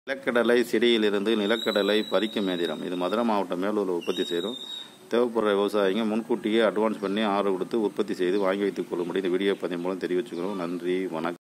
நிலக்கடலை செடியிலிருந்து நிலக்கடலை பறிக்கும் இயந்திரம். இது மதுரை மாவட்டம் மேலூரில் உற்பத்தி செய்கிறோம். தேவைப்படுற விவசாயிங்க முன்கூட்டியே அட்வான்ஸ் பண்ணி ஆர்டர் கொடுத்து உற்பத்தி செய்து வாங்கி வைத்துக் கொள்ளும்படி இந்த வீடியோ பதிவு மூலம் தெரிவிச்சுக்கிறோம். நன்றி, வணக்கம்.